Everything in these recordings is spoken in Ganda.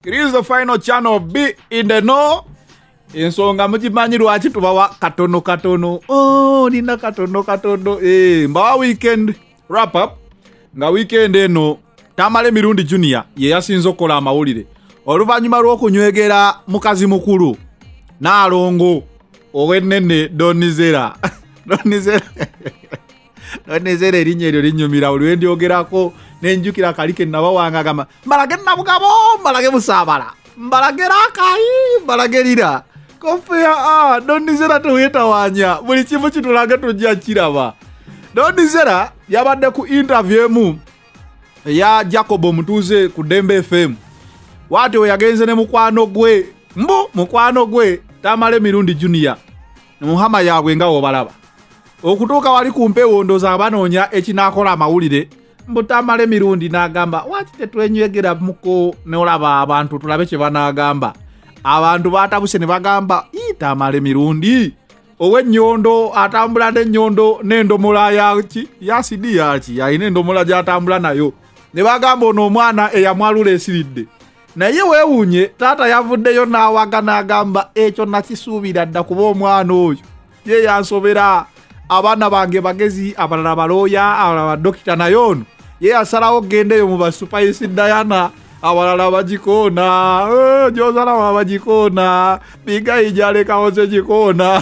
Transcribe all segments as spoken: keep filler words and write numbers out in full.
It is the final channel B in the know. Ensonga mujimanyi lwaki tubawa katono katono. Oh, nina katono katono. Eh, mbawa weekend wrap up. Nga weekend eno Tamale Mirundi Junior ye yasinzo kola amawulire. Oluvanyuma lw'okunywegera mukazi mukulu Nalongo owenene Donizera. Donizera. Donizera erinnya eryo linnyumira olwe ndyogerako nenjukira kalike nabawanga gama mbalage nabugabo mbalage busabala mbalagera akayi mbalagerira kofia ah Donizera tuwetawanya buli kimu kitulage tujja kiraba. Donizera yabadde ku interview mu ya Jacob Mutuze ku Dembe F M. Wati we yagenze ne mukwano gwe mbu mukwano gwe Tamale Mirundi Junior muhama yabwe nga obalaba okutuuka wali kumpe wondoza abanoonya ekinakola amawulire mbu Tamale Mirundi n'agamba waki tetwenywegera muko neolaba abantu tulabe kye banagamba abantu batabuse ne bagamba ii Tamale Mirundi ow'ennyondo atambula n'ennyondo n'endomola yaki yasidi yaki yayina endomola gy'atambula nayo ne bagamba ono omwana eyamwalula esiridde naye weewuunye taata yavuddeyo n'awaga n'agamba ekyo nakisuubira dda kuba omwana oyo ye yansobera abaana bange bagezi abalala balooya abalala badokita naye ono ye yasalawo gendeyo mu basupayisi Diana abalala bagikoona oh, gyozalama bagikoona bigayi gyalekawo ze gikoona.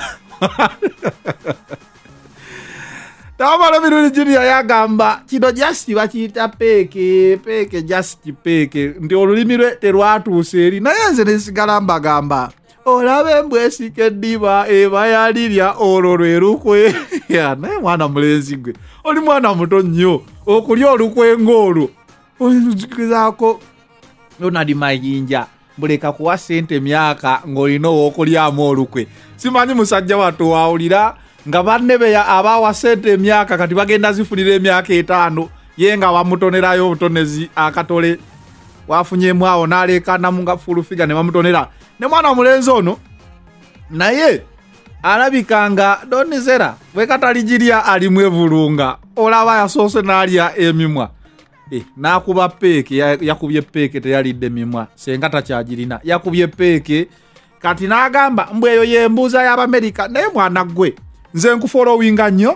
Tamale Mirundi Junior yagamba kino just bakiyita peke peke just peke ndi olulimi lwe terwatuuse eri naye nze nesigala mbagamba olabe mbwesike ddiba eba yalirya olwo lwe lukwe naye mwana mulenzi gwe oli mwana muto nnyo okulya olukwe ng'olwo ozikizaako Ronald Mayinja mbuleka kuwa sente myaka ng'olina ow'okulyamu olukwe simanyi musajja wattu wawulira nga banne beya abawa sente myaka kati bagenda zifunira emyaka etaano ye nga bamutonerayo obutonezi akatole wafunyemu awo n'aleekanamu nga fulufiga ne bamutonera ne mwana mulenzi ono naye alabikanga Donizera bwe kataligirya alimu evulunga olaba yasoose n'alya emimwa eh, n'akuba peeke yakubye peeke teyalidde emimwa senga takyagirina yakubye peeke kati n'agamba mbwe eyo y'embuuza y'Abamerika naye mwana gwe nze nkufollowinga nnyo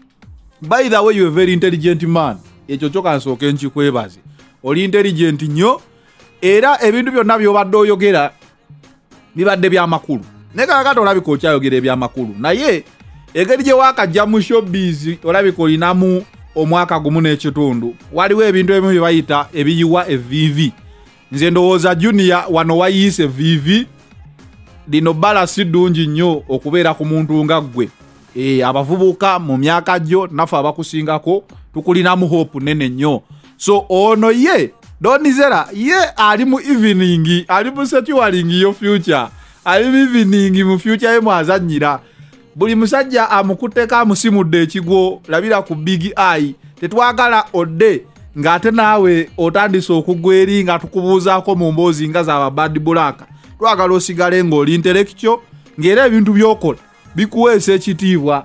by the way you are very intelligent man ekyo kyo kansooke nkikwebaze oli intelligent nnyo era ebintu byonna by'obadde oyogera bibadde by'amakulu naye kakati olabika okyayogera eby'amakulu naye engeri gye waakajja mu showbiz olabika olinamu omwaka gumu n'ekitundu waliwo ebintu ebimu bye bayita ebiyiwa evviivi nze ndowooza Junior wano wayiise evviivi lino bbala si ddungi nnyo okubeera ku muntu nga ggwe. E, abavubuka mu myaka gyo nafe abakusingako tukulinamu hope nene nnyo so ono ye Donizera ye ali mu evening ali mu securing yo future ali mu evening mu future ye mwazanyira buli musajja amukuteka amusimudde ekigwo labira ku big eye tetwagala odde ng'ate naawe otandise okugweri nga tukubuuzaako mu mboozi nga z'aba bad black twagala osigale ng'oli intellectual ng'era ebintu by'okola bikuweesa ekitiibwa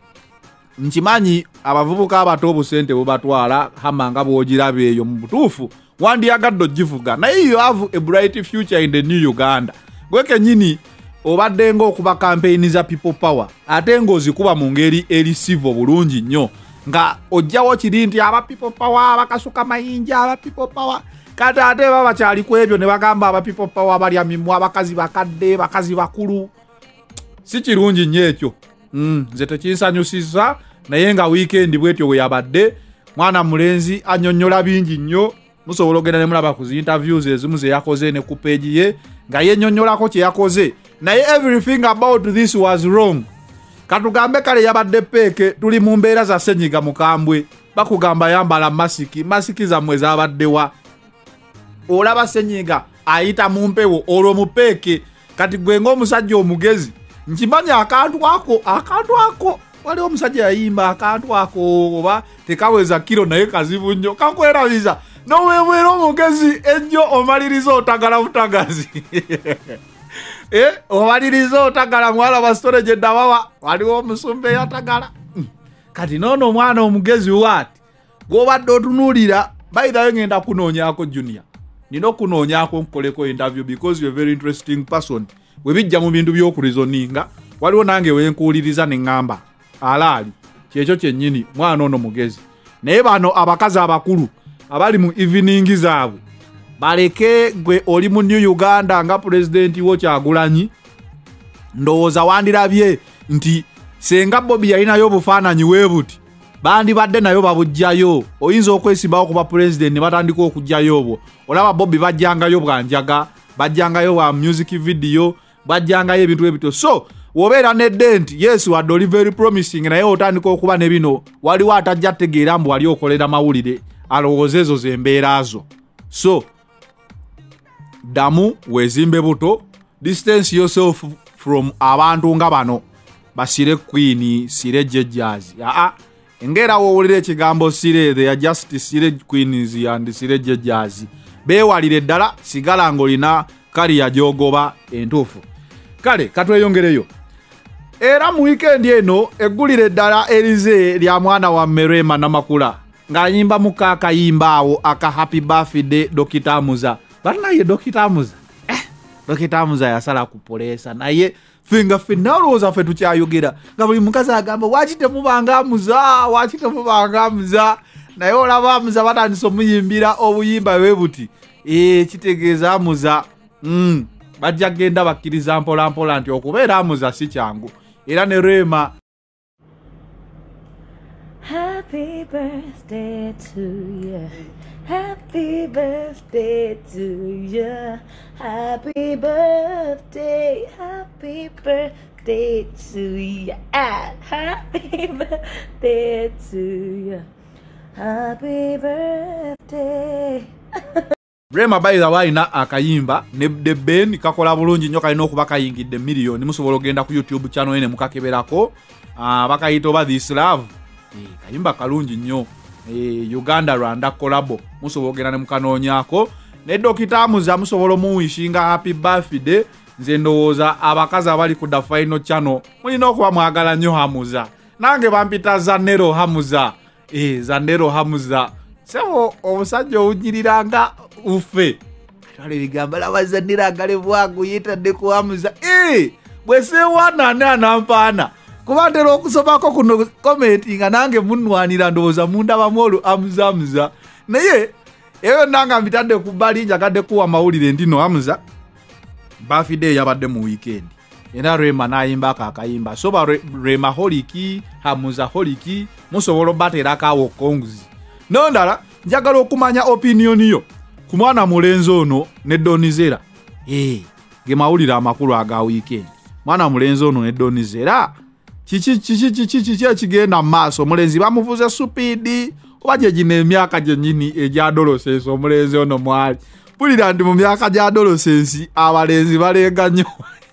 nkimanyi abavubuka abato obusente bubatwala hamanga bw'ogiraba eyo mu butuufu wandiyagadde ogivuga naye you have a bright future in the new Uganda gwe kennyini obadde ng'okuba campaign za people power ate ng'ozikuba mu ngeri erisivo bulungi nnyo nga ojjawo kiri nti aba people power abakasuka mayinja aba people power kati ate baba bakyali ku ebyo ne bagamba aba people power balya mimwa abakazi bakadde bakazi bakulu si kirungi nnyo ekyo mm, nze tekinsanyusiza naye nga weekend bwetyo bwe yabadde mwana mulenzi annyonnyola bingi nnyo musobola ogenda ne mulaba ku interviews ezimu ze yakoze ne ku page ye nga yennyonnyolako kye yakoze naye everything about this was wrong. Katugambe kale yabadde peeke tuli mu mbeera za senyiga mukambwe bakugamba yambala masiki masiki zammwe zabaddewa olaba senyiga ayita mu mpewo olwo mu peeke kati gwe ng'omusajja omugezi nkimanya akantu ako akantu ako waliwo omusajja yayimba akantu ako oba tekaweza kiro naye kazibu nnyo kakwerabiza n'owebwera omugezi ennyo omaliriza otagala butagazi eh omaliriza otagala mwala wa storage dawawa waliwo omusumbe yatagala kati nono omwana omugezi wati gwobadde otunuulira by the way ngenda kunoonyaako Junior nino kunoonyako nkoleko interview because you're a very interesting person webijja mu bintu by'okureasoninga waliwo nange wenkuuliriza ne ngamba alaali kyekyo kyennyini mwana ono mugezi naye bano abakazi abakulu abali mu evening zaabwe baleke gwe oli mu New Uganda nga president wo Kyagulanyi ndowooza wandirabye nti senga Bobby yalinayo obufaananyi weebuti bandi badde nayo babujjayo oyinza okwesimbawo kuba president ne batandika okujjayo obwo olaba Bobby bajjangayo bwanjaga bajjangayo bwa music video bajjangayo ebintu ebito so wobeera ne dent yes wadde oli very promising naye otandika okuba ne bino waliwo atajja tegeera mbu wali okolera mawulire alowooza ezo zembeera zo so damu wezimbe buto distance yourself from abantu nga bano basire queen sire jejjazi aa engera wowulira ekigambo sire they are just sire queens and sire jejjazi beewalire ddala sigala ng'olina kaliya gyogoba entuufu kale katweyongereyo era mu weekend eno eggulire ddala erize lya mwana wa Merema Namakula ng'ayimba mu kaakayimba awo aka happy birthday Dokita Muza banaye Dokita Muza eh Dokita Muza yasala kupoleesa naye finga finalooza ffe tukyayogera nga buli mukazi agamba wakite mubanga Muza wakite mubanga Muza naye olaba Muza batandise omuyimbira obuyimba bwe buti eh kitegeeza Muza mm bajja genda bakkiriza mpola mpola nti okubeera Muza si kyangu era ne Rema. Happy birthday to you. Happy birthday to you. Happy birthday. Happy birthday to you. Happy birthday to you. Happy birthday. Rema by the way na akayimba ne de Ben kakola bulungi nnyo kalina okuba kayingidde million musobola ogenda ku YouTube channel ene mukakeberako ah bakayito ba This Love eh kayimba kalungi nnyo eh Uganda Rwanda collabo musobola ogenda ne mukanoonyako ne Dokita Muza musobola muwishinga happy birthday nze ndowooza abakazi abali ku da final channel mulina okuba mwagala nnyo Hamuza nange bampita Zanero Hamuza eh Zanero Hamuza sebo obusajja owujiriranga ufe atwale bigamba labazanira ngale bwagu yitadde ku Hamuza eh bwese wana nana mpana kubandero okusomako kuno comment nga nange munwanira ndowooza munda bamolu Hamuza Hamuza naye eyo nanga mbitadde kubali njagadde kuwa mawulire ndino Hamuza birthday yabadde mu weekend era Rema nayimba akayimba so ba Rema holiki Hamuza holiki musobola batera kawo konguzi nondala njagala okumanya opinion yo ku mwana mulenzi ono ne Donizera eh ge mawulira amakulu aga weekend mwana mulenzi ono ne Donizera chichi chichi chichi chichi kigenda maaso mulenzi bamuvuze supidi obaje gine emyaka gye nyini eja adolescence omulenzi ono mwali pulira ndi mu myaka gya adolescence abalenzi balenga nnyo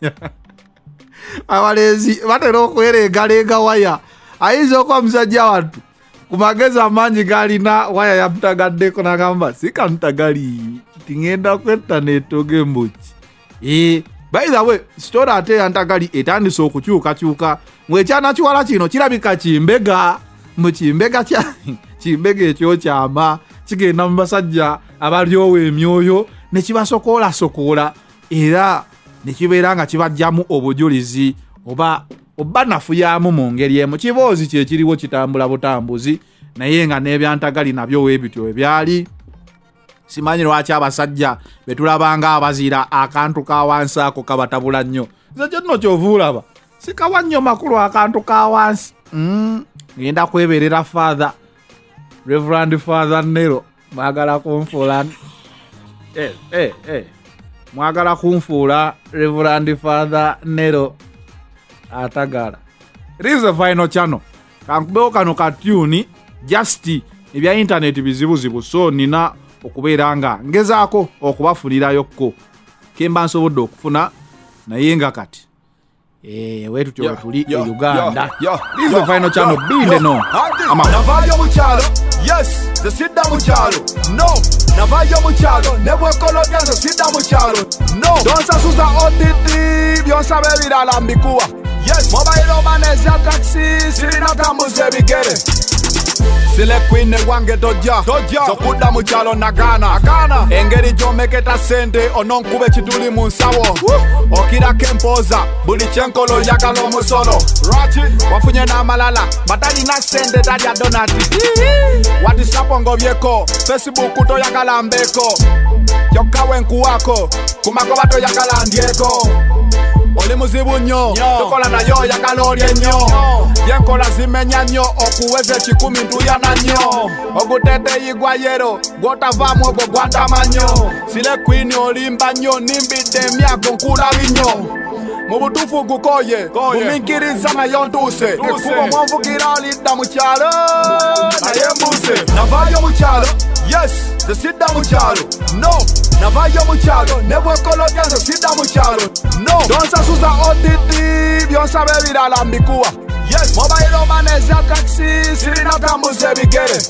abalenzi batera okwerenga lenga waya ayinza okuba musajja watu kumageza amanyi galina waya ya mutagaddeko nagamba sika mutagali tingenda ku internet ogembuki eh by the way story ate yantagali etandise okukyuka kyuka mwekyana kiwala kino kirabika kimbega mu kimbega kya kimbega ekyo kyama kigenda mu basajja abalyowe emyoyo ne kibasokola sokola era ne kibeera nga kibajjamu obujulizi oba obanafu yamu mu ngeri emu kiboozi kye kiriwo kitambula butambuzi naye nga n'ebyantagali nabyo weebityo ebyali simanyi lwaki abasajja betulabanga abazira akantu ka wansi ako kabatabula nnyo nze kyenno kyovuulaba sikawa nnyo makulu akantu ka wansi mm. ngenda kweberera father Reverend Father Nero mwagala kunfuula eh eh eh mwagala kunfuula Reverend Father Nero atagala. It is the final channel. Kankubeo kano katuni just ebya internet bizibuzibu so nina okubeeranga ngezaako okubafunirayo ko kemba nsobodde okufuna naye nga kati eh wetu tyo tuli e Uganda. This is the final channel binde no. Ama navayo muchalo. Yes, the sida muchalo. No, navayo muchalo. Nebwe kolo byanzo sida muchalo. No, donsa suza odidi byonsa bebira lambikuwa. Yes, mobile manage ya taxi sirina tambuze bigere. Sile queen wange toja toja sokuda muchalo nagana agana engeri jomeketa sente ononkube chituli munsawo okira kempoza buli chenkolo yakalo musolo rachi wafunye na malala batali na sente tadia donati wati sapongo byeko Facebook to yakala mbeko yokawe nkuwako kumako bato yakala ndieko oli muzibu nyo tukola na yo yakalorye nyo yenkola zimenya nyo okuweze chikumi ntuyana nyo ogutete yigwa yero gotavamu ogwo gwandamanyo sile queen olimba nyo nimbide myako nkula binyo mubutufu gukoye muminkiriza na yontuse ekubo mwamvukira olidda mukyalo naye mbuse navayo mukyalo yes zesidda mukyalo no navayo mukyalo nebwekolodya zesidda mukyalo no donsasuza odidi byonsabe ebirala mbikuwa yes mobile manage ya taxi sirina tambuze bigere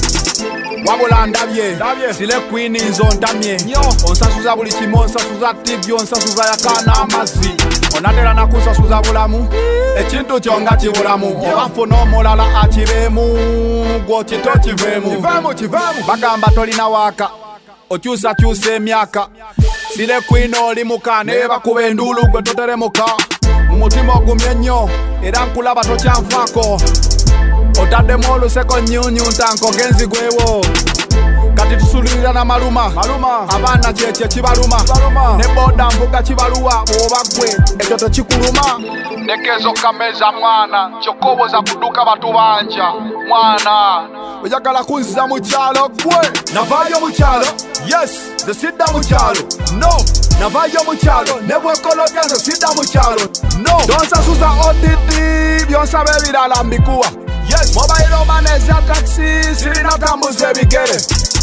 wabula ndabye sile queen nzo ntamye onsasuza buli kimu onsasuza tv onsasuza yakana amazi onatera nakusasuza bulamu ekintu kyonga kibulamu oba nfuna omulala akiremu gwo kito kivemu bagamba tolina waka okyusakyusa emyaka sile queen oli muka naye bakuba endulu gwe toteremuka mumutima ogumye nnyo era nkulaba tokyanfaako otaddemu oluseko nyunyu ntanko genzi gwewo kati tusulirira na maluma abaana kyekye kibaluma ne boda nvuga kibaluwa bwoba gwe ekyo tekikuluma nekezo kameza mwana kyokoboza kuduka batu banja mwana oyagala kunziza mukyalo gwe navayo mukyalo yes zesidda mukyalo no navayo mukyalo nebwekolodya zesidda mukyalo no donsasuza odidi byonsaba ebirala mbikuwa yes mobile manage ya taxi sirina tambuze bigere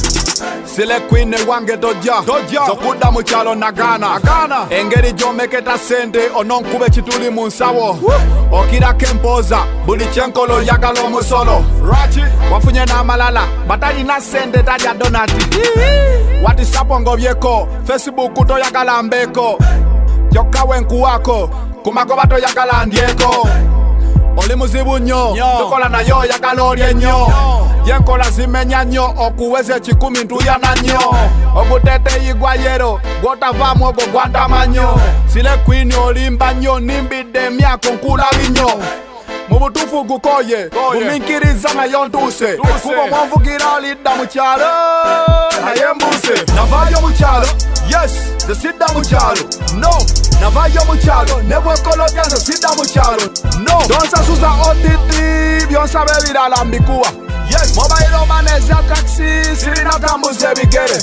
sile queen wange toja toja sokuda mukyalo nagana agana engeri jomeketa sente ononkube chituli munsawo okira kempoza buli chenkolo yakalo musolo rachi wafunye na malala batali na sente tadia donati wati sapongo byeko Facebook to yakala mbeko yokawe nkuwako kumako bato yakala ndieko oli muzibu nyo tukola na yo yakalorye nyo yenkola zimenya nyo okuweze chikumi ntuyana nyo ogutete yigwa yero gotavamu ogwo gwandamanyo sile queen olimba nyo nimbide myako nkula binyo mubutufu gukoye muminkiriza na yontuse ekubo mwamvukira olidda mukyalo naye mbuse navayo mukyalo yes zesidda mukyalo no navayo mukyalo nebwekolodya zesidda mukyalo no donsasuza odidi byonsaba ebirala mbikuwa yes mobile manage ya taxi sirina tambuze bigere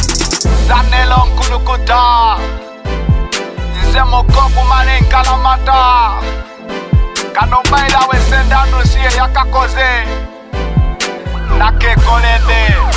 zanelo nkulukuta nze mokopu mane nkalamata kano baila wesendanu siye yakakoze nakekolede